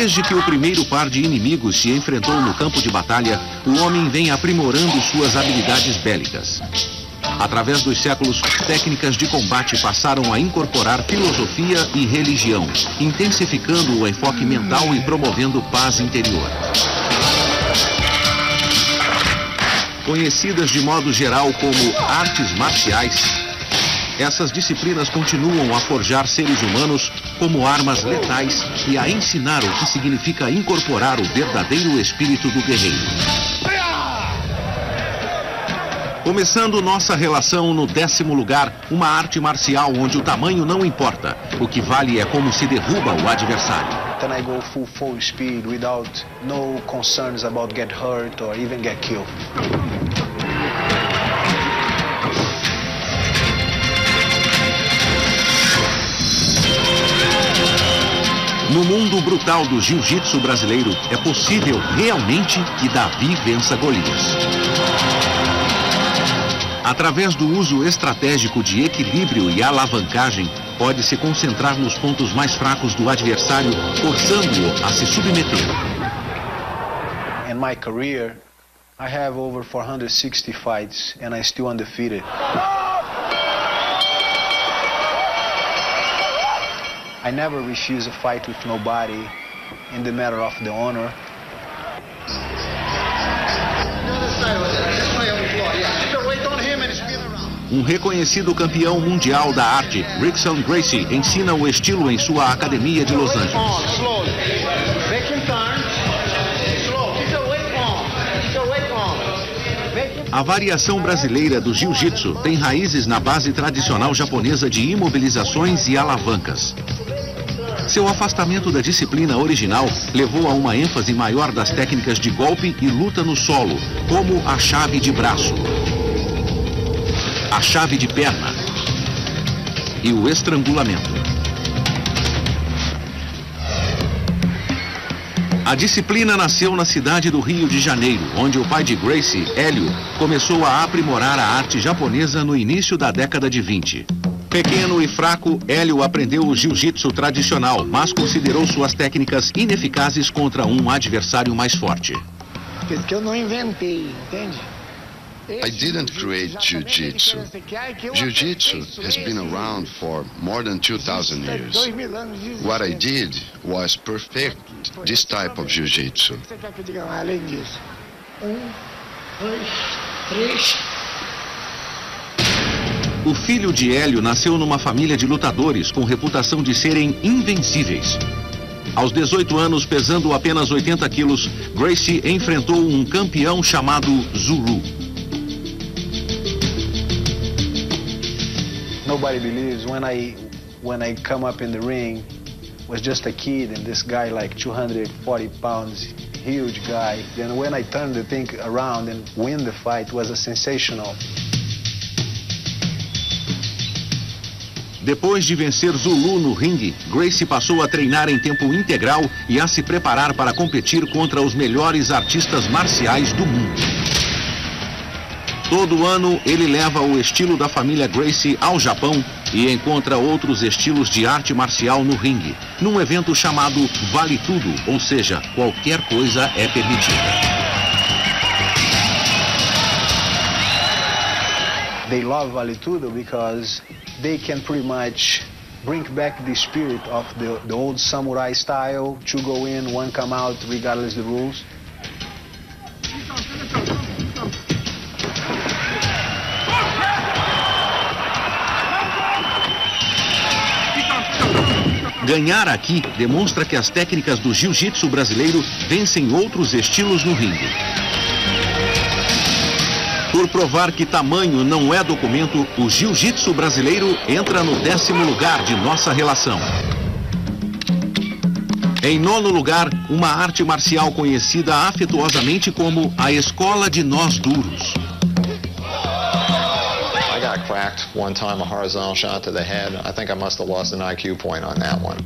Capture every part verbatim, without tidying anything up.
Desde que o primeiro par de inimigos se enfrentou no campo de batalha, o homem vem aprimorando suas habilidades bélicas. Através dos séculos, técnicas de combate passaram a incorporar filosofia e religião, intensificando o enfoque mental e promovendo paz interior. Conhecidas de modo geral como artes marciais, essas disciplinas continuam a forjar seres humanos como armas letais e a ensinar o que significa incorporar o verdadeiro espírito do guerreiro. Começando nossa relação no décimo lugar, uma arte marcial onde o tamanho não importa. O que vale é como se derruba o adversário. Then I go full full speed without no concerns about get hurt or even get killed. No mundo brutal do jiu-jitsu brasileiro, é possível realmente que Davi vença Golias. Através do uso estratégico de equilíbrio e alavancagem, pode-se concentrar nos pontos mais fracos do adversário, forçando-o a se submeter. In my career, I have over four hundred sixty fights and I'm still undefeated. I never refuse a fight with nobody in the matter of the honor. Um reconhecido campeão mundial da arte, Rickson Gracie, ensina o estilo em sua academia de Los Angeles. A variação brasileira do jiu-jitsu tem raízes na base tradicional japonesa de imobilizações e alavancas. Seu afastamento da disciplina original levou a uma ênfase maior das técnicas de golpe e luta no solo, como a chave de braço, a chave de perna e o estrangulamento. A disciplina nasceu na cidade do Rio de Janeiro, onde o pai de Gracie, Hélio, começou a aprimorar a arte japonesa no início da década de vinte. Pequeno e fraco, Hélio aprendeu o jiu-jitsu tradicional, mas considerou suas técnicas ineficazes contra um adversário mais forte. Porque eu não inventei, entende? I didn't create jiu-jitsu. Jiu-jitsu has been around for more than two thousand years. What I did was perfect this type of jiu-jitsu. Você quer que eu diga além disso? Um, dois, três. O filho de Hélio nasceu numa família de lutadores com reputação de serem invencíveis. Aos dezoito anos, pesando apenas oitenta quilos, Gracie enfrentou um campeão chamado Zulu. Nobody believes when I when I come up in the ring, was just a kid and this guy like two hundred forty pounds, huge guy. Then when I turned the thing around and win the fight, was a sensational. Depois de vencer Zulu no ringue, Gracie passou a treinar em tempo integral e a se preparar para competir contra os melhores artistas marciais do mundo. Todo ano, ele leva o estilo da família Gracie ao Japão e encontra outros estilos de arte marcial no ringue, num evento chamado Vale Tudo, ou seja, qualquer coisa é permitida. They love Vale Tudo because they can pretty much bring back the spirit of the, the old samurai style, two go in, one come out, regardless of the rules. Ganhar aqui demonstra que as técnicas do jiu-jitsu brasileiro vencem outros estilos no ringue. Por provar que tamanho não é documento, o jiu-jitsu brasileiro entra no décimo lugar de nossa relação. Em nono lugar, uma arte marcial conhecida afetuosamente como a Escola de Nós Duros. I got cracked one time, a horizontal shot to the head. I think I must have lost an I Q point on that one.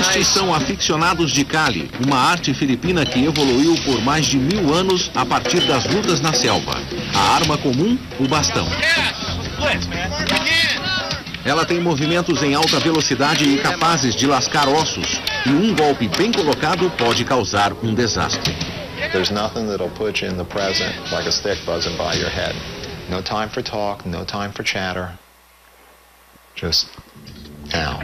Estes são aficionados de Kali, uma arte filipina que evoluiu por mais de mil anos a partir das lutas na selva. A arma comum, o bastão. Ela tem movimentos em alta velocidade e capazes de lascar ossos, e um golpe bem colocado pode causar um desastre. There's nothing that'll put you in the present like a stick buzzing by your head. No time for talk, no time for chatter. Just now.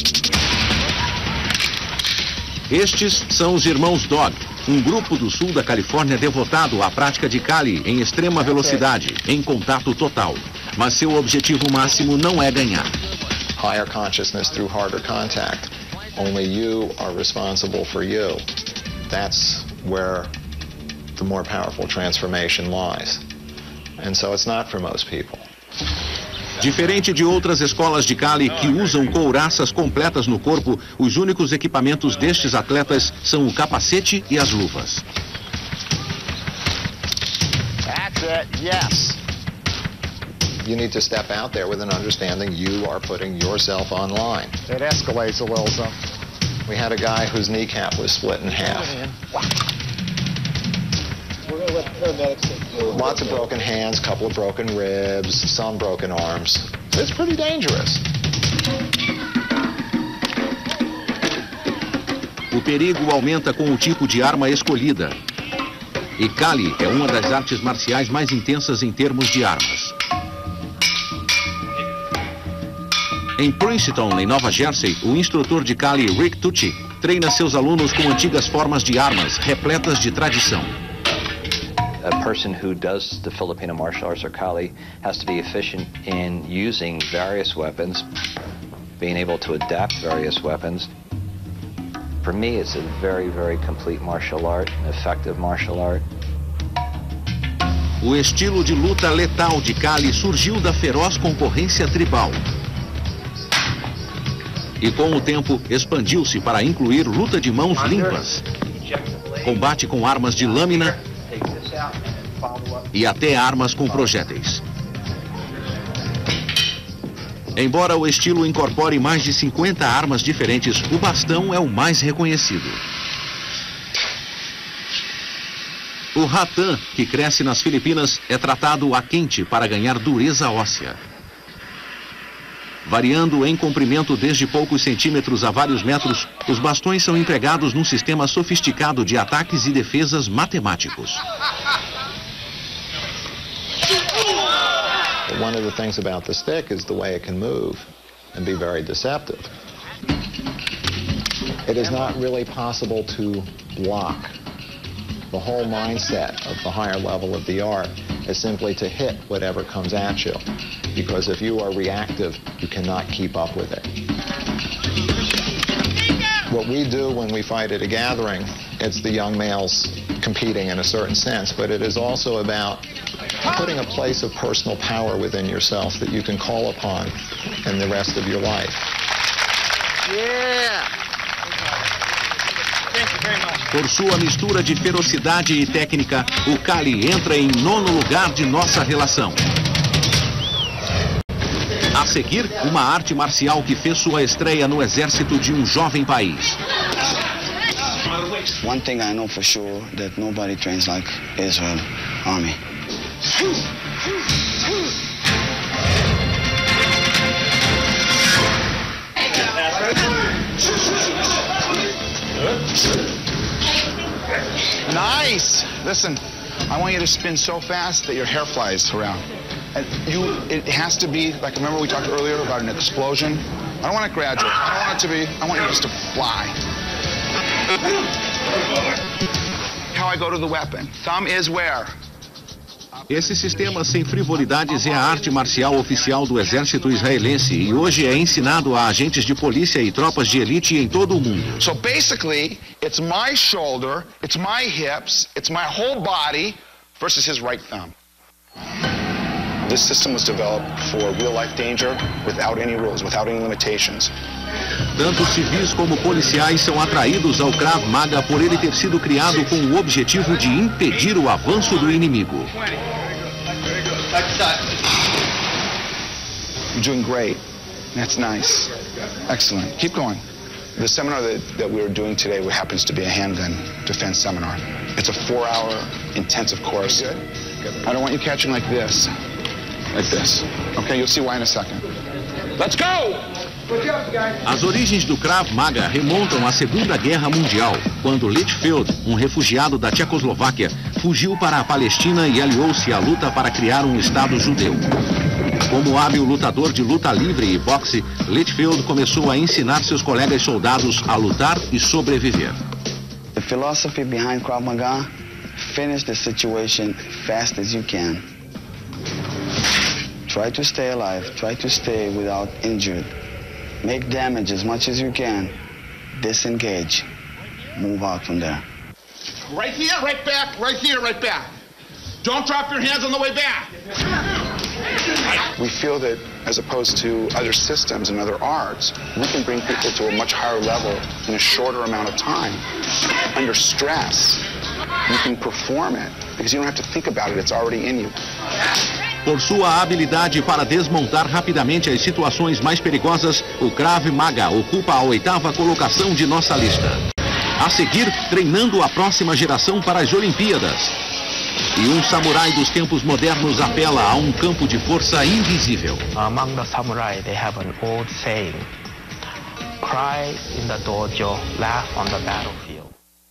Estes são os irmãos Dog, um grupo do sul da Califórnia devotado à prática de Kali em extrema velocidade, em contato total. Mas seu objetivo máximo não é ganhar. Higher consciousness through harder contact. Only you are responsible for you. That's where the more powerful transformation lies. And so it's not for most people. Diferente de outras escolas de Kali que usam couraças completas no corpo, os únicos equipamentos destes atletas são o capacete e as luvas. That's it, yes. You need to step out there with an understanding you are putting yourself online. It escalates a little, so. We had a guy whose kneecap was split in half. Lots of broken hands, couple of broken ribs, some broken arms. It's pretty dangerous. O perigo aumenta com o tipo de arma escolhida. E Kali é uma das artes marciais mais intensas em termos de armas. Em Princeton, em Nova Jersey, o instrutor de Kali, Rick Tucci, treina seus alunos com antigas formas de armas, repletas de tradição. A person who does the Filipino martial arts or Kali has to be efficient in using various weapons, being able to adapt various weapons. For me, it's a very, very complete martial art, an effective martial art. O estilo de luta letal de Kali surgiu da feroz concorrência tribal. E com o tempo, expandiu-se para incluir luta de mãos limpas, combate com armas de lâmina e até armas com projéteis. Embora o estilo incorpore mais de cinquenta armas diferentes, o bastão é o mais reconhecido. O ratã, que cresce nas Filipinas, é tratado a quente para ganhar dureza óssea. Variando em comprimento desde poucos centímetros a vários metros, os bastões são empregados num sistema sofisticado de ataques e defesas matemáticos. One of the things about the stick is the way it can move and be very deceptive. It is not really possible to block. The whole mindset of the higher level of the art is simply to hit whatever comes at you. Because if you are reactive, you cannot keep up with it. What we do when we fight at a gathering, it's the young males competing in a certain sense, but it is also about putting a place of personal power within yourself that you can call upon in the rest of your life. Yeah! Thank you very much. Por sua mistura de ferocidade e técnica, o Kali entra em nono lugar de nossa relação. A seguir, uma arte marcial que fez sua estreia no exército de um jovem país. One thing I know for sure that nobody trains like Israel Army. Nice! Listen, I want you to spin so fast that your hair flies around. And you, it has to be, like, remember we talked earlier about an explosion? I don't want it gradual. I don't want it to be, I want you just to fly. How I go to the weapon. Thumb is where? Esse sistema sem frivolidades é a arte marcial oficial do exército israelense e hoje é ensinado a agentes de polícia e tropas de elite em todo o mundo. So basically, it's my shoulder, it's my hips, it's my whole body versus his right thumb. This system was developed for real-life danger without any rules, without any limitations. Tanto civis como policiais são atraídos ao Krav Maga por ele ter sido criado com o objetivo de impedir o avanço do inimigo. You're doing great. That's nice. Excellent. Keep going. The seminar that, that we were doing today happens to be a handgun defense seminar. It's a four-hour intensive course. Good. Good. I don't want you catching like this, like this. Okay, you'll see why in a second. Let's go! As origens do Krav Maga remontam à Segunda Guerra Mundial, quando Litchfield, um refugiado da Tchecoslováquia, fugiu para a Palestina e aliou-se à luta para criar um Estado judeu. Como hábil lutador de luta livre e boxe, Litchfield começou a ensinar seus colegas soldados a lutar e sobreviver. The philosophy behind Krav Maga: finish the situation fast as you can. Try to stay alive, try to stay without injured. Make damage as much as you can. Disengage. Move out from there. Right here, right back, right here, right back. Don't drop your hands on the way back. We feel that as opposed to other systems and other arts, we can bring people to a much higher level in a shorter amount of time. Under stress, you can perform it because you don't have to think about it, it's already in you. Por sua habilidade para desmontar rapidamente as situações mais perigosas, o Krav Maga ocupa a oitava colocação de nossa lista. A seguir, treinando a próxima geração para as Olimpíadas. E um samurai dos tempos modernos apela a um campo de força invisível. Among the samurai, they have an old saying: cry in the dojo, laugh on the battlefield.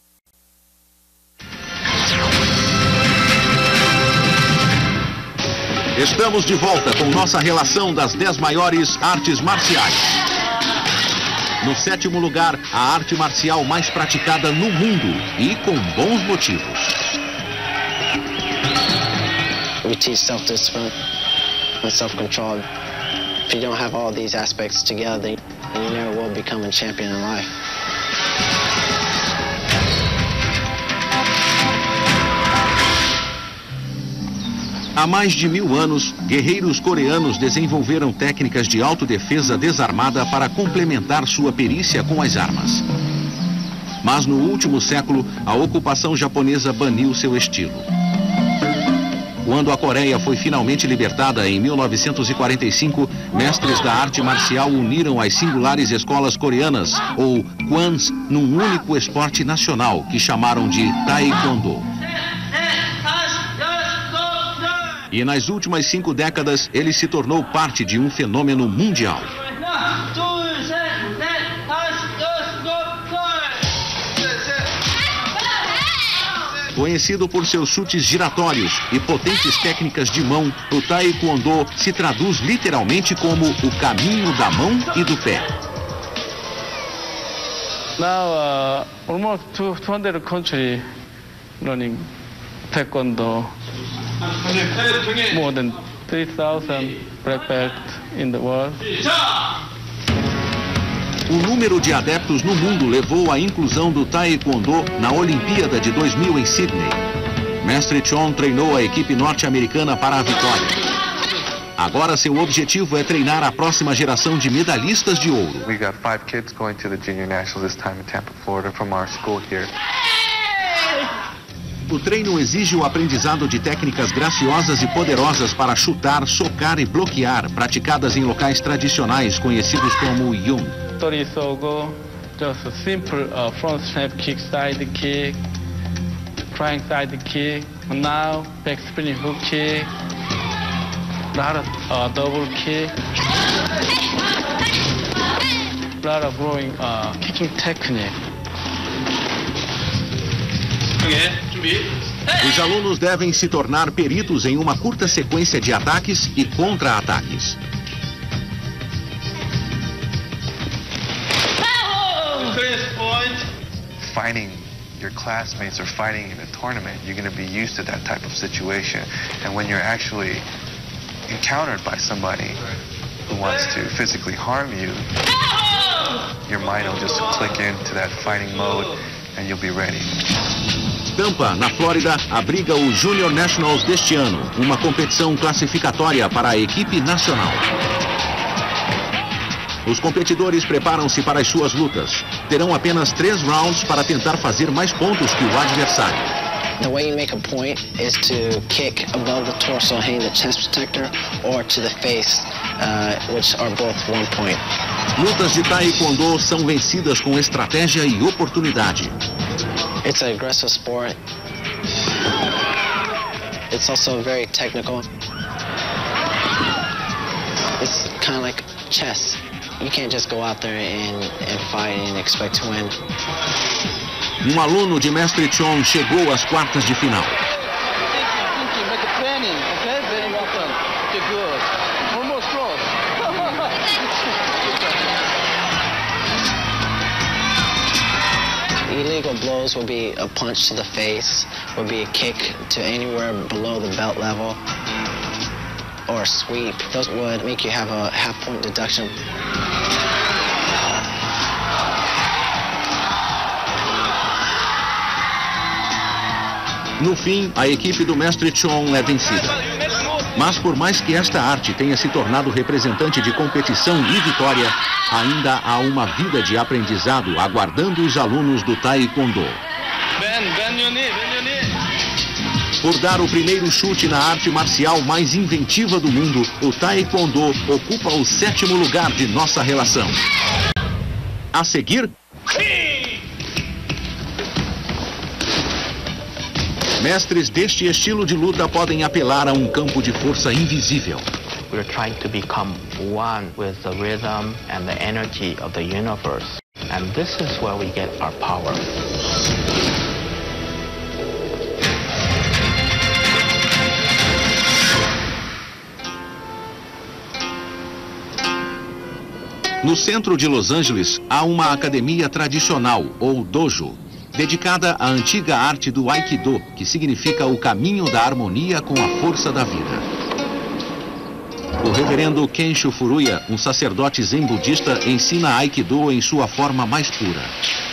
Estamos de volta com nossa relação das dez maiores artes marciais. No sétimo lugar, a arte marcial mais praticada no mundo e com bons motivos. We teach self-discipline and self-control. If you don't have all these aspects together, you never will become a champion in life. Há mais de mil anos, guerreiros coreanos desenvolveram técnicas de autodefesa desarmada para complementar sua perícia com as armas. Mas no último século, a ocupação japonesa baniu seu estilo. Quando a Coreia foi finalmente libertada em mil novecentos e quarenta e cinco, mestres da arte marcial uniram as singulares escolas coreanas, ou Kwans, num único esporte nacional que chamaram de Taekwondo. E nas últimas cinco décadas, ele se tornou parte de um fenômeno mundial. Conhecido por seus chutes giratórios e potentes técnicas de mão, o Taekwondo se traduz literalmente como o caminho da mão e do pé. Now, uh, almost two hundred countries running Taekwondo. More than three thousand black belts in the world. O número de adeptos no mundo levou à inclusão do Taekwondo na Olimpíada de dois mil em Sydney. Mestre Chon treinou a equipe norte-americana para a vitória. Agora seu objetivo é treinar a próxima geração de medalhistas de ouro. We got five kids going to the Junior Nationals this time in Tampa, Florida, from our school here. O treino exige o aprendizado de técnicas graciosas e poderosas para chutar, socar e bloquear, praticadas em locais tradicionais conhecidos como Yun. thirty so go, just a simple uh, front snap kick, side kick, flying side kick, and now back spinning hook kick, lot of uh, double kick, lot of growing uh, kicking technique. Os alunos devem se tornar peritos em uma curta sequência de ataques e contra-ataques. Fighting your classmates or fighting in a tournament, you're going to be used to that type of situation. And when you're actually encountered by somebody who wants to physically harm you, your mind will just click into that fighting mode and you'll be ready. Tampa, na Flórida, abriga o Junior Nationals deste ano, uma competição classificatória para a equipe nacional. Os competidores preparam-se para as suas lutas. Terão apenas três rounds para tentar fazer mais pontos que o adversário. The way you make a point is to kick above the torso, hitting the chest protector, or to the face, uh, which are both one point. Lutas de taekwondo são vencidas com estratégia e oportunidade. It's an aggressive sport. It's also very technical. It's kind of like chess. You can't just go out there and, and fight and expect to win. Um aluno de Mestre Chong chegou às quartas de final. Illegal blows will be a punch to the face, will be a kick to anywhere below the belt level, or a sweep. Those would make you have a half-point deduction. No fim, a equipe do Mestre Chong é vencida. Mas por mais que esta arte tenha se tornado representante de competição e vitória, ainda há uma vida de aprendizado aguardando os alunos do Taekwondo. Por dar o primeiro chute na arte marcial mais inventiva do mundo, o Taekwondo ocupa o sétimo lugar de nossa relação. A seguir... Mestres deste estilo de luta podem apelar a um campo de força invisível. We're trying to become one with the rhythm and the energy of the universe. And this is where we get our power. No centro de Los Angeles, há uma academia tradicional, ou dojo, dedicada à antiga arte do Aikido, que significa o caminho da harmonia com a força da vida. O reverendo Kensho Furuya, um sacerdote zen budista, ensina Aikido em sua forma mais pura.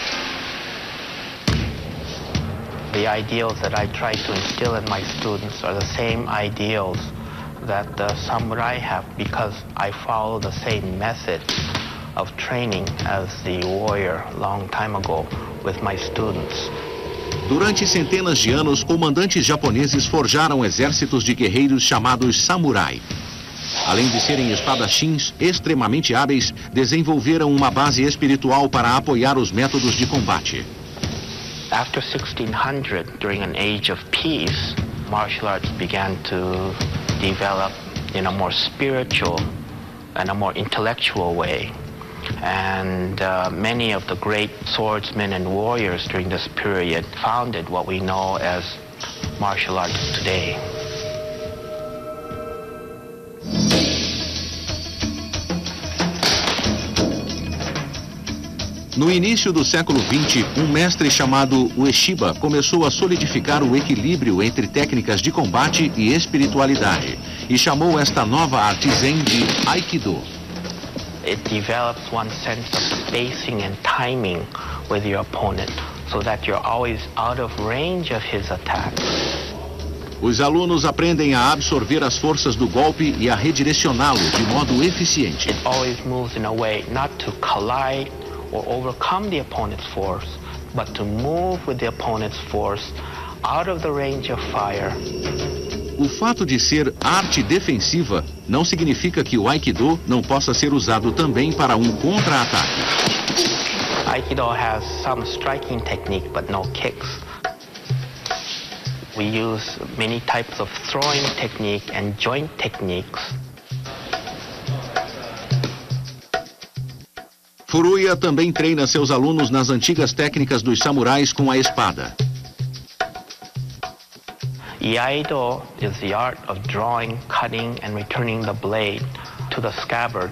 The ideals that I try to instill in my students are the same ideals that the samurai have, because I follow the same method of training as the warrior long time ago with my students. Durante centenas de anos, comandantes japoneses forjaram exércitos de guerreiros chamados samurai. Além de serem espadachins extremamente hábeis, desenvolveram uma base espiritual para apoiar os métodos de combate. After sixteen hundred, during an age of peace, martial arts began to develop in a more spiritual and a more intellectual way. And uh, many of the great swordsmen and warriors during this period founded what we know as martial arts today. No início do século vinte, um mestre chamado Ueshiba começou a solidificar o equilíbrio entre técnicas de combate e espiritualidade e chamou esta nova arte zen de Aikido. It develops one sense of spacing and timing with your opponent so that you're always out of range of his attacks. Os alunos aprendem a absorver as forças do golpe e a redirecioná-lo de modo eficiente. It always moves in a way not to collide or overcome the opponent's force, but to move with the opponent's force out of the range of fire. O fato de ser arte defensiva não significa que o Aikido não possa ser usado também para um contra-ataque. Aikido has some striking technique, but no kicks. We use many types of throwing technique and joint techniques. Furuya também treina seus alunos nas antigas técnicas dos samurais com a espada. Iaido is the art of drawing, cutting, and returning the blade to the scabbard.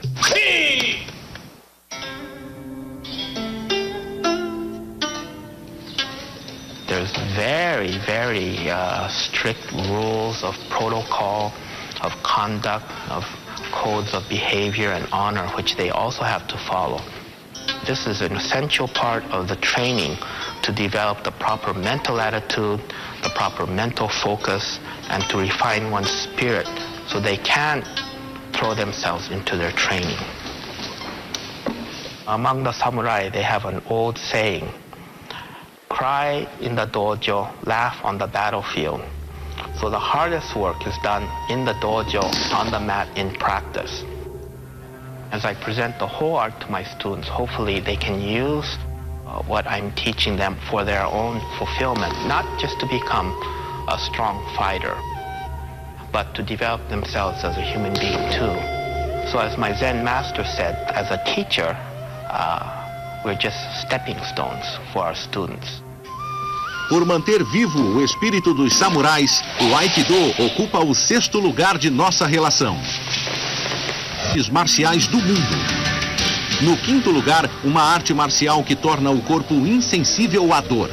There's very, very uh, strict rules of protocol, of conduct, of codes of behavior and honor, which they also have to follow. This is an essential part of the training to develop the proper mental attitude, the proper mental focus, and to refine one's spirit so they can throw themselves into their training. Among the samurai, they have an old saying, cry in the dojo, laugh on the battlefield. So the hardest work is done in the dojo, on the mat, in practice. As I present the whole art to my students, hopefully they can use uh, what I'm teaching them for their own fulfillment, not just to become a strong fighter, but to develop themselves as a human being too. So as my Zen master said, as a teacher, uh, we're just stepping stones for our students. Por manter vivo o espírito dos samurais, o Aikido ocupa o sexto lugar de nossa relação. Artes marciais do mundo. No quinto lugar, uma arte marcial que torna o corpo insensível à dor.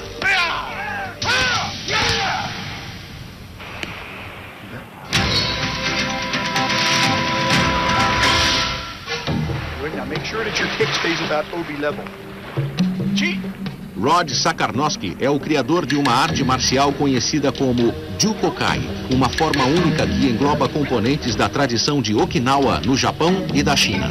Now make sure that your kick stays about Obi level. G. Rod Sakarnosky é o criador de uma arte marcial conhecida como Jukokai, uma forma única que engloba componentes da tradição de Okinawa, no Japão e da China.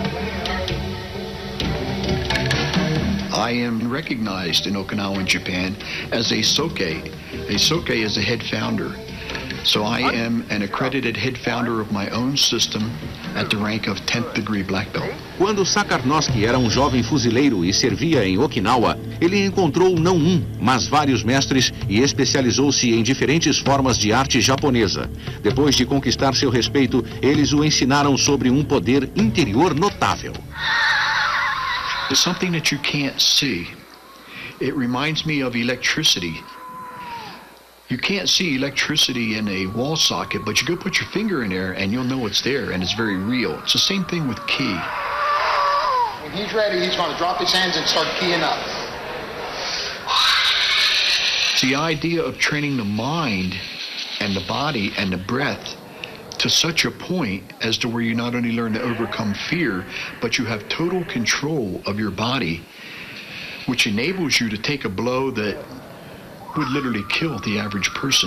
I am recognized in Okinawa and Japan as a soke. A soke is a head founder. So I am an accredited head founder of my own system at the rank of tenth degree black belt. Quando Sakarnosky era um jovem fuzileiro e servia em Okinawa, ele encontrou não um, mas vários mestres e especializou-se em diferentes formas de arte japonesa. Depois de conquistar seu respeito, eles o ensinaram sobre um poder interior notável. It's something that you can't see. It reminds me of electricity. You can't see electricity in a wall socket, but you go put your finger in there and you'll know it's there and it's very real. It's the same thing with ki. When he's ready, he's going to drop his hands and start keying up. It's the idea of training the mind and the body and the breath to such a point as to where you not only learn to overcome fear, but you have total control of your body, which enables you to take a blow that would literally kill the average person.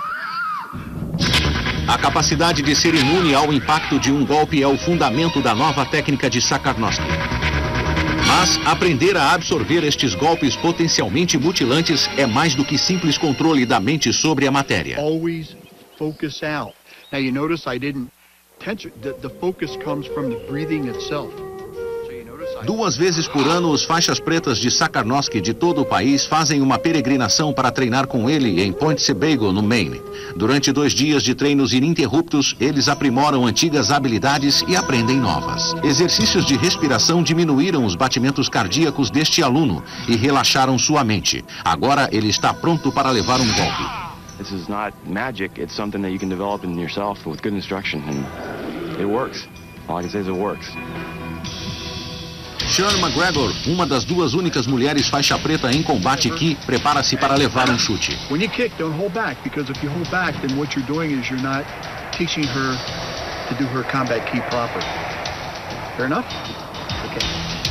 A capacidade de ser imune ao impacto de um golpe é o fundamento da nova técnica de Sakarnosky. Mas aprender a absorver estes golpes potencialmente mutilantes é mais do que simples controle da mente sobre a matéria. Always focus out. Now you notice I didn't tense the, the focus comes from the breathing itself. Duas vezes por ano, os faixas pretas de Sakarnosky de todo o país fazem uma peregrinação para treinar com ele em Point Sebago, no Maine. Durante dois dias de treinos ininterruptos, eles aprimoram antigas habilidades e aprendem novas. Exercícios de respiração diminuíram os batimentos cardíacos deste aluno e relaxaram sua mente. Agora ele está pronto para levar um golpe. This is not magic, it's something that you can develop in yourself with good instruction, and it works. All I can say is it works. Sean McGregor, uma das duas únicas mulheres faixa preta em combate ki, prepara-se para levar um chute. When you kick, don't hold back, because if you hold back, then what you're doing is you're not teaching her to do her combat ki proper. Fair enough? Okay.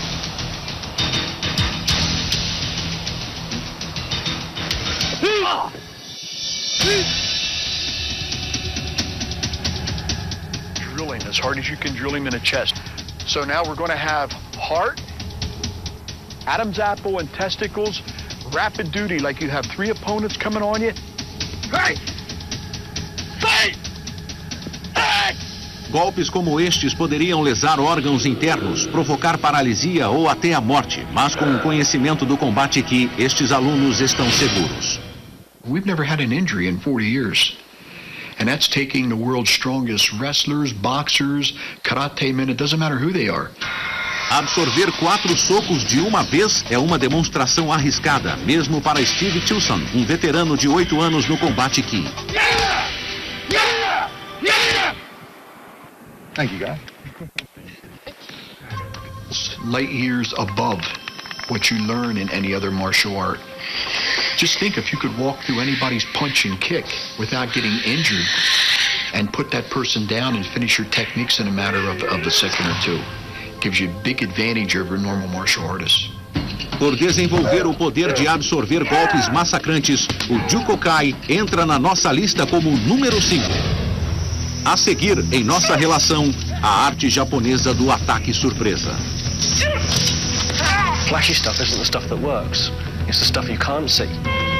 Drilling as hard as you can, drill him in the chest. So now we're going to have heart, Adam's apple, and testicles, rapid duty, like you have three opponents coming on you. Hey! Hey! Hey! Golpes como estes poderiam lesar órgãos internos, provocar paralisia ou até a morte, mas com o conhecimento do combate ki, estes alunos estão seguros. We've never had an injury in forty years. And that's taking the world's strongest wrestlers, boxers, karate men, it doesn't matter who they are. Absorver quatro socos de uma vez é uma demonstração arriscada, mesmo para Steve Tilson, um veterano de oito anos no combate ki. Yeah! Yeah! Yeah! Thank you, guys. Light years above what you learn in any other martial art. Just think if you could walk through anybody's punch and kick without getting injured and put that person down and finish your techniques in a matter of, of a second or two. Gives you a big advantage over normal martial artists. Por desenvolver o poder de absorver golpes massacrantes, o Jukokai entra na nossa lista como número cinco. A seguir, em nossa relação, a arte japonesa do ataque surpresa. Flashy stuff isn't the stuff that works. It's the stuff you can't see.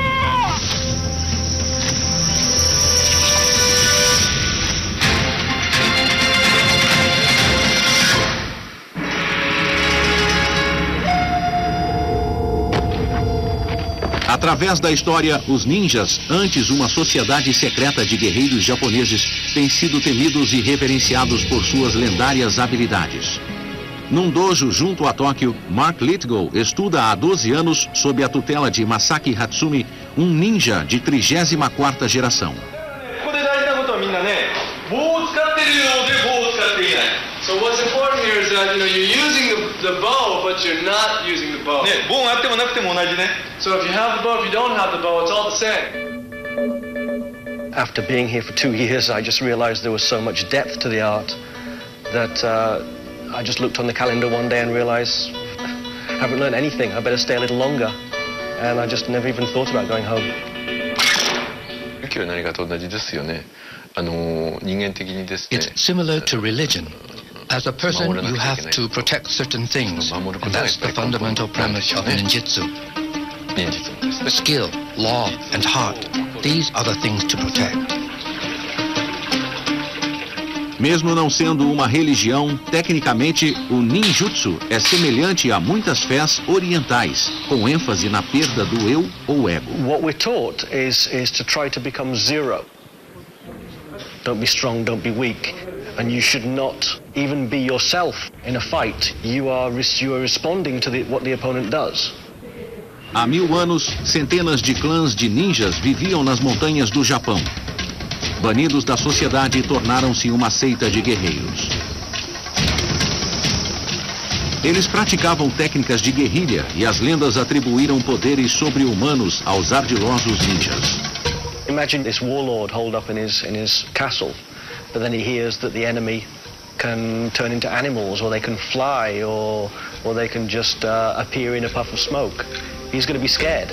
Através da história, os ninjas, antes uma sociedade secreta de guerreiros japoneses, têm sido temidos e reverenciados por suas lendárias habilidades. Num dojo junto a Tóquio, Mark Lithgow estuda há doze anos, sob a tutela de Masaki Hatsumi, um ninja de trigésima quarta geração. So what's important here is that, you know, you're using the, the bow, but you're not using the bow. So if you have the bow, if you don't have the bow, it's all the same. After being here for two years, I just realized there was so much depth to the art that uh, I just looked on the calendar one day and realized I haven't learned anything. I better stay a little longer. And I just never even thought about going home. It's similar to religion. As a person, you have to protect certain things, and that's the fundamental premise of ninjutsu. Skill, law, and heart, these are the things to protect. Mesmo não sendo uma religião, tecnicamente, o ninjutsu é semelhante a muitas fés orientais, com ênfase na perda do eu ou ego. What we're taught is, is to try to become zero. Don't be strong, don't be weak. And you should not even be yourself in a fight. You are, you are responding to the, what the opponent does. Há mil anos, centenas de clãs de ninjas viviam nas montanhas do Japão. Banidos da sociedade, tornaram-se uma seita de guerreiros. Eles praticavam técnicas de guerrilha e as lendas atribuíram poderes sobre-humanos aos ardilosos ninjas. Imagine this warlord holed up in his, in his castle. But then he hears that the enemy can turn into animals, or they can fly, or, or they can just uh, appear in a puff of smoke. He's going to be scared.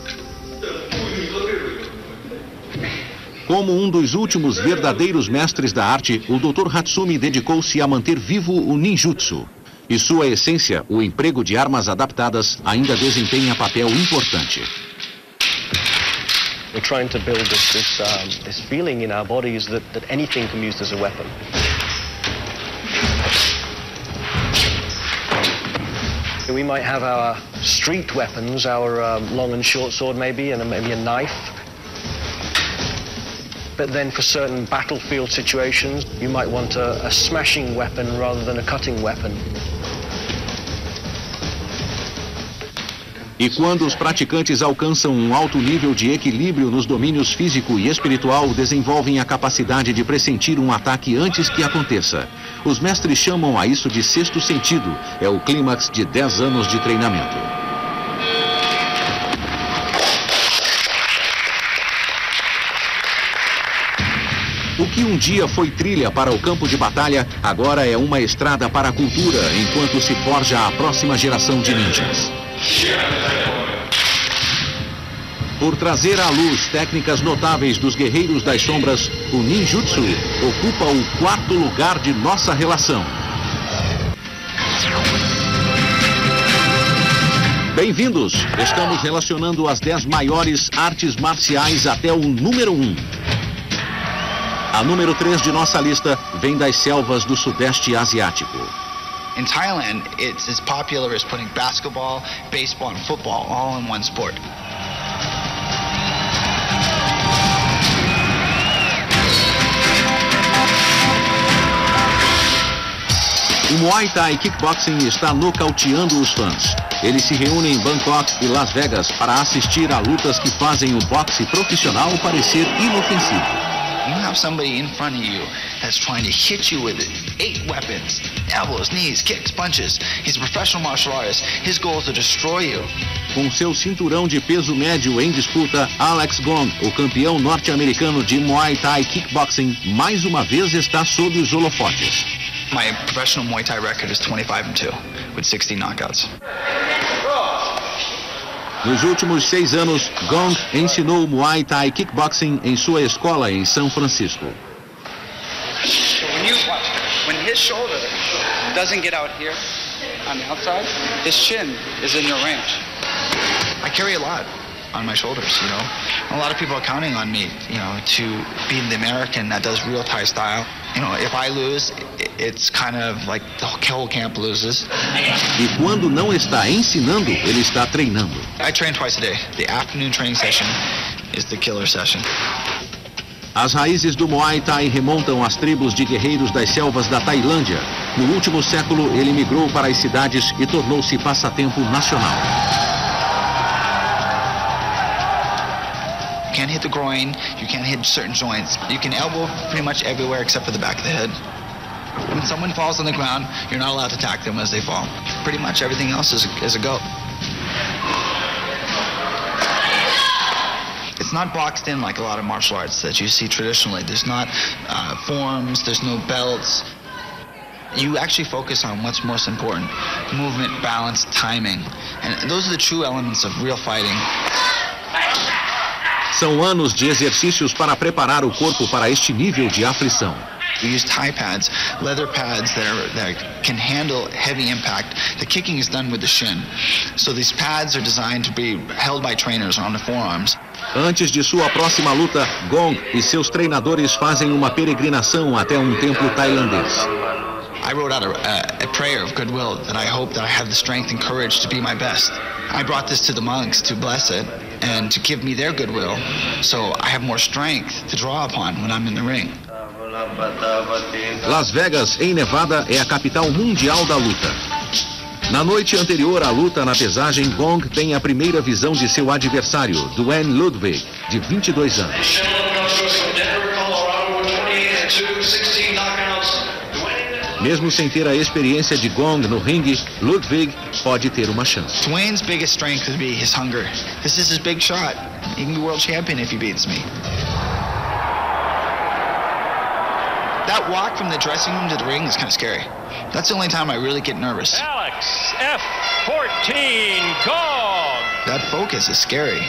Como um dos últimos verdadeiros mestres da arte, o doutor Hatsumi dedicou-se a manter vivo o ninjutsu. E sua essência, o emprego de armas adaptadas, ainda desempenha papel importante. We're trying to build this, this, um, this feeling in our bodies that, that anything can be used as a weapon. We might have our street weapons, our um, long and short sword maybe, and maybe a knife. But then for certain battlefield situations, you might want a, a smashing weapon rather than a cutting weapon. E quando os praticantes alcançam um alto nível de equilíbrio nos domínios físico e espiritual, desenvolvem a capacidade de pressentir um ataque antes que aconteça. Os mestres chamam a isso de sexto sentido. É o clímax de dez anos de treinamento. O que um dia foi trilha para o campo de batalha, agora é uma estrada para a cultura, enquanto se forja a próxima geração de ninjas. Por trazer à luz técnicas notáveis dos guerreiros das sombras, o ninjutsu ocupa o quarto lugar de nossa relação. Bem-vindos! Estamos relacionando as dez maiores artes marciais até o número um. A número três de nossa lista vem das selvas do Sudeste Asiático. In Thailand, it's as popular as putting basketball, baseball, and football all in one sport. O Muay Thai Kickboxing está nocauteando os fãs. Eles se reúnem em Bangkok e Las Vegas para assistir a lutas que fazem o boxe profissional parecer inofensivo. You have somebody in front of you that's trying to hit you with eight weapons, elbows, knees, kicks, punches. He's a professional martial artist. His goal is to destroy you. Com seu cinturão de peso médio em disputa, Alex Gong, o campeão norte-americano de Muay Thai Kickboxing, mais uma vez está sob os holofotes. My professional Muay Thai record is twenty-five and two with sixty knockouts. Nos últimos seis anos, Gong ensinou Muay Thai Kickboxing em sua escola em São Francisco. When you watch, when his shoulder doesn't get out here on the outside, his chin is in your range. I carry a lot on my shoulders, you know. A lot of people are counting on me, you know, to be the American that does real Thai style. You know, if I lose, it's kind of like the whole camp loses. E quando não está ensinando, ele está treinando. I train twice a day. The afternoon training session is the killer session. As raízes do Muay Thai remontam às tribos de guerreiros das selvas da Tailândia. No último século, ele migrou para as cidades e tornou-se passatempo nacional. You can't hit the groin, you can't hit certain joints. You can elbow pretty much everywhere except for the back of the head. When someone falls on the ground, you're not allowed to attack them as they fall. Pretty much everything else is, is a go. It's not boxed in like a lot of martial arts that you see traditionally. There's not uh, forms, there's no belts. You actually focus on what's most important. Movement, balance, timing. And those are the true elements of real fighting. São anos de exercícios para preparar o corpo para este nível de aflição. We use Thai pads, leather pads that, are, that can handle heavy impact. The kicking is done with the shin. So these pads are designed to be held by trainers on the forearms. Antes de sua próxima luta, Gong e seus treinadores fazem uma peregrinação até um templo tailandês. I wrote out a, a, a prayer of goodwill that I hope that I have the strength and courage to be my best. I brought this to the monks to bless it and to give me their goodwill, so I have more strength to draw upon when I'm in the ring. Las Vegas, em Nevada, é a capital mundial da luta. Na noite anterior à luta na pesagem, Gong tem a primeira visão de seu adversário, Duane Ludwig, de vinte e dois anos. Mesmo sem ter a experiência de Gong no ringue, Ludwig pode ter uma chance. Duane's biggest strength would be his hunger. This is his big shot. He can be world champion if he beats me. That walk from the dressing room to the ring is kind of scary. That's the only time I really get nervous. Alex F fourteen Gong. That focus is scary.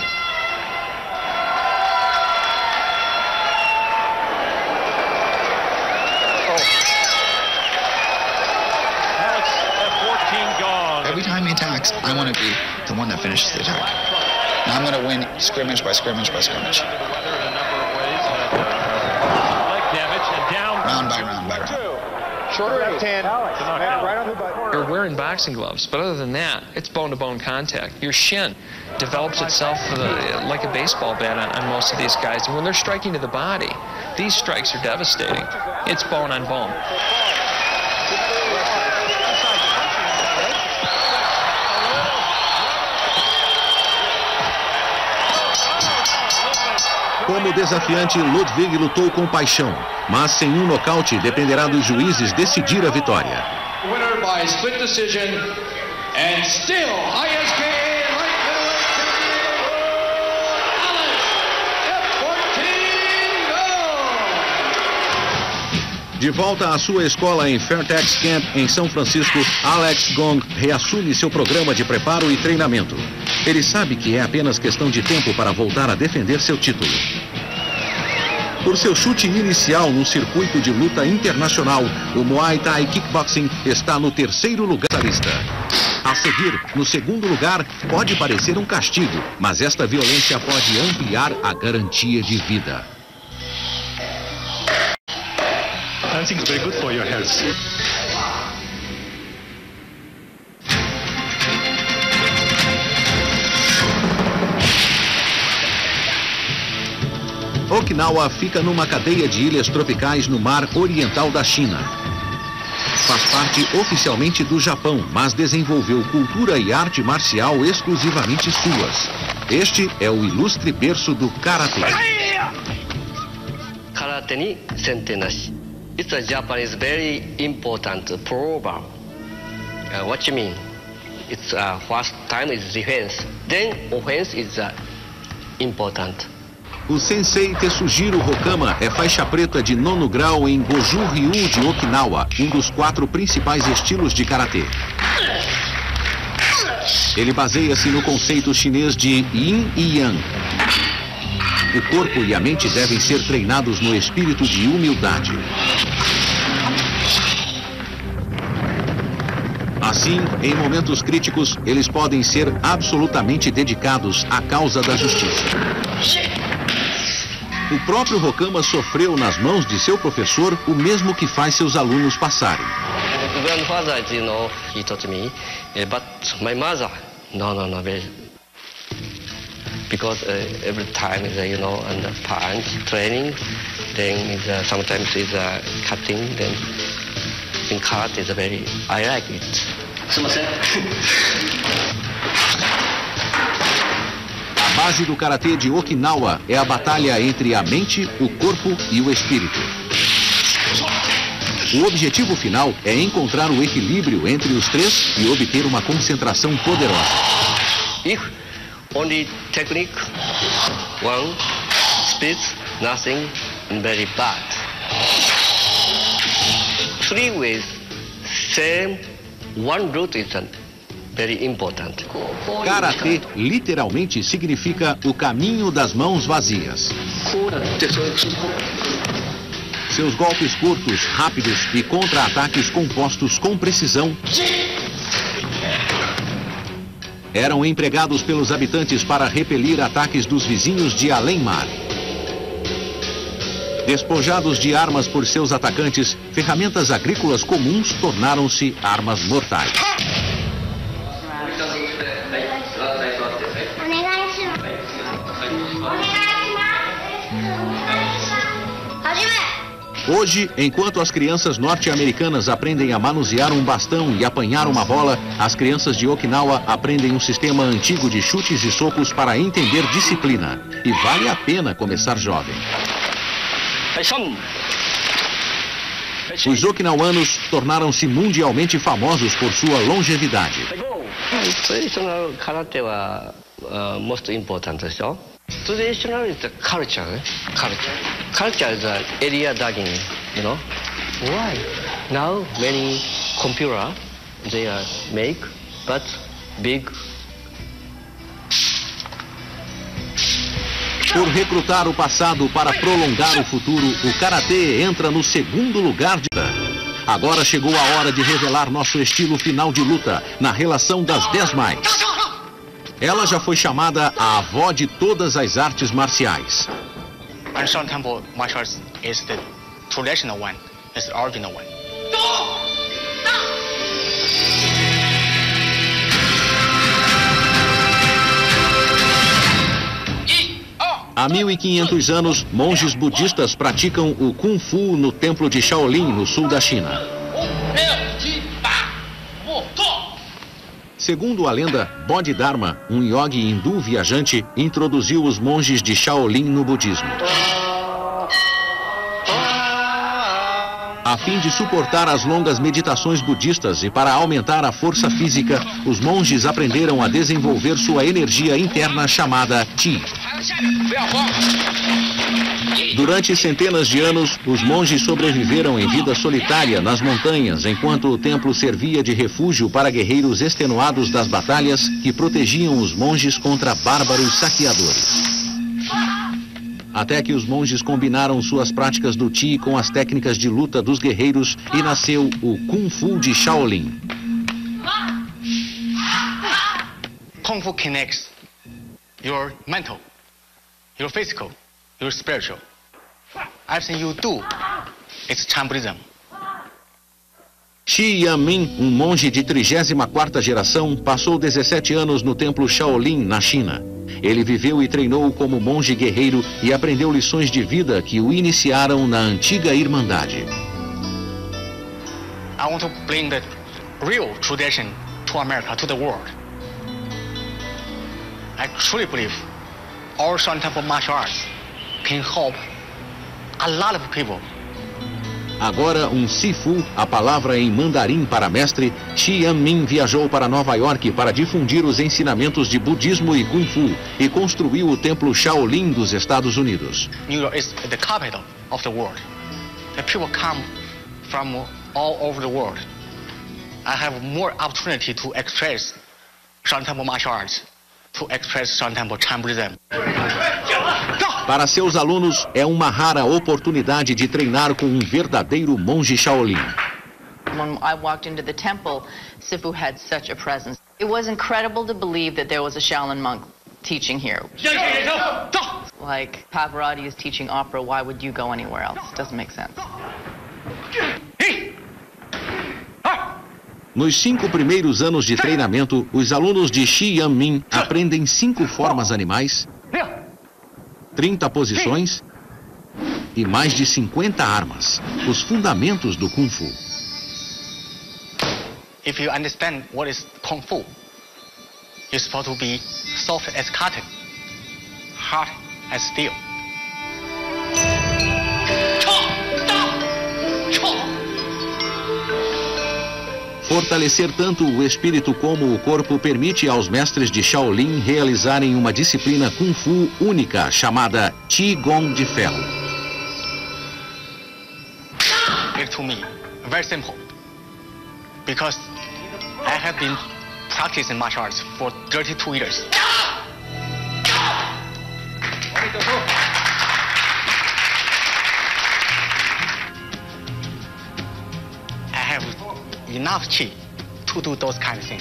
Every time he attacks, I want to be the one that finishes the attack. And I'm going to win scrimmage by scrimmage by scrimmage. Round by round by round. Shorter left hand, right on the butt. You're wearing boxing gloves, but other than that, it's bone-to-bone contact. Your shin develops itself uh, like a baseball bat on, on most of these guys. And when they're striking to the body, these strikes are devastating. It's bone on bone. Como desafiante, Ludwig lutou com paixão, mas sem um nocaute dependerá dos juízes decidir a vitória. Winner by split decision and still I S K A light middleweight champion of the world, Alex F fourteen Gong. De volta à sua escola em Fairtex Camp, em São Francisco, Alex Gong reassume seu programa de preparo e treinamento. Ele sabe que é apenas questão de tempo para voltar a defender seu título. Por seu chute inicial no circuito de luta internacional, o Muay Thai Kickboxing está no terceiro lugar da lista. A seguir, no segundo lugar, pode parecer um castigo, mas esta violência pode ampliar a garantia de vida. I think it's very good for your health. Okinawa fica numa cadeia de ilhas tropicais no mar oriental da China. Faz parte oficialmente do Japão, mas desenvolveu cultura e arte marcial exclusivamente suas. Este é o ilustre berço do Karatê. Karate ni sente nashi. It's a Japanese very important proverb. Uh, what you mean? It's uh, first time is defense, then offense is uh, important. O sensei Tetsujiro Hokama é faixa preta de nono grau em Goju Ryu de Okinawa, um dos quatro principais estilos de karatê. Ele baseia-se no conceito chinês de Yin e Yang. O corpo e a mente devem ser treinados no espírito de humildade. Assim, em momentos críticos, eles podem ser absolutamente dedicados à causa da justiça. O próprio Rokama sofreu nas mãos de seu professor o mesmo que faz seus alunos passarem. Grandfather, you know, he taught me, but my mother, no, no, no, because uh, every time is, uh, you know, under punch training, then is, uh, sometimes is uh, cutting, then in cut is very, I like it. A base do karatê de Okinawa é a batalha entre a mente, o corpo e o espírito. O objetivo final é encontrar o equilíbrio entre os três e obter uma concentração poderosa. If only technique, one, speed, nothing, very bad. Three ways, same, one route is very important. Karatê literalmente significa o caminho das mãos vazias. Seus golpes curtos, rápidos e contra-ataques compostos com precisão eram empregados pelos habitantes para repelir ataques dos vizinhos de além-mar. Despojados de armas por seus atacantes, ferramentas agrícolas comuns tornaram-se armas mortais. Hoje, enquanto as crianças norte-americanas aprendem a manusear um bastão e apanhar uma bola, as crianças de Okinawa aprendem um sistema antigo de chutes e socos para entender disciplina. E vale a pena começar jovem. Os okinawanos tornaram-se mundialmente famosos por sua longevidade. Traditional karate was uh, most important, so traditional is the culture, eh? culture. Culture is the area dagging, you know. Why? Now many computer they are make, but big. Por recrutar o passado para prolongar o futuro, o karatê entra no segundo lugar de... Agora chegou a hora de revelar nosso estilo final de luta na relação das dez mais. Ela já foi chamada a avó de todas as artes marciais. And Shaolin Temple martial arts is the traditional one, is the original one. Há mil e quinhentos anos, monges budistas praticam o Kung Fu no templo de Shaolin, no sul da China. Segundo a lenda, Bodhidharma, um yogi hindu viajante, introduziu os monges de Shaolin no budismo. A fim de suportar as longas meditações budistas e para aumentar a força física, os monges aprenderam a desenvolver sua energia interna chamada Qi. Durante centenas de anos, os monges sobreviveram em vida solitária nas montanhas, enquanto o templo servia de refúgio para guerreiros extenuados das batalhas que protegiam os monges contra bárbaros saqueadores. Até que os monges combinaram suas práticas do Qi com as técnicas de luta dos guerreiros e nasceu o Kung Fu de Shaolin. Kung Fu connects your mental, your physical, your spiritual. Everything you do, it's Chan Buddhism. Shi Yanmin, um monge de trigésima quarta geração, passou dezessete anos no templo Shaolin, na China. Ele viveu e treinou como monge guerreiro e aprendeu lições de vida que o iniciaram na antiga Irmandade. I want to bring the real tradition to America, to the world. I truly believe our Shaolin Temple martial arts can help a lot of people. Agora, um Sifu, a palavra em mandarim para mestre, Shi Yanmin viajou para Nova York para difundir os ensinamentos de budismo e Kung Fu e construiu o templo Shaolin dos Estados Unidos. New York is the capital of the world. The people come from all over the world. I have more opportunity to express Shaolin Temple martial arts, to express Shaolin Temple Chan Buddhism. Para seus alunos, é uma rara oportunidade de treinar com um verdadeiro monge Shaolin. When I walked into the temple, Sifu had such a presence. It was incredible to believe that there was a Shaolin monk teaching here. Like Pavarotti is teaching opera, why would you go anywhere else? It doesn't make sense. Nos cinco primeiros anos de treinamento, os alunos de Shi Yanmin aprendem cinco formas animais, trinta posições e mais de cinquenta armas, os fundamentos do Kung Fu. If you understand what is Kung Fu, you're supposed to be soft as cotton, hard as steel. Fortalecer tanto o espírito como o corpo permite aos mestres de Shaolin realizarem uma disciplina Kung Fu única chamada Qigong de Ferro. It's to me very simple, because I have been practicing martial arts for thirty-two years. I have enough chi to do those kind of things.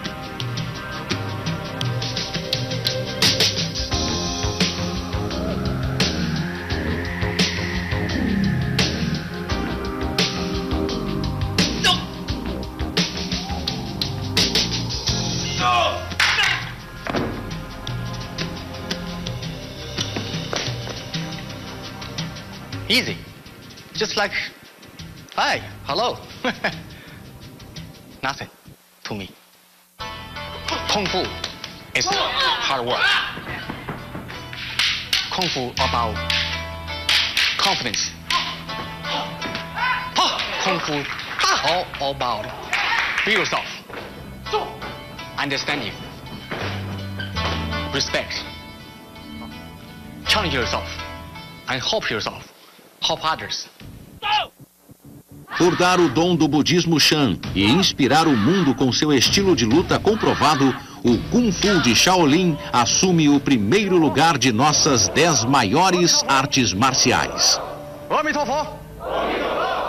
Easy. Just like, hi, hello. Nothing to me. Kung Fu is hard work. Kung Fu about confidence. Kung Fu all, all about be yourself. Understanding. Respect. Challenge yourself. And help yourself. Help others. Por dar o dom do budismo Shan e inspirar o mundo com seu estilo de luta comprovado, o Kung Fu de Shaolin assume o primeiro lugar de nossas dez maiores artes marciais. Amen.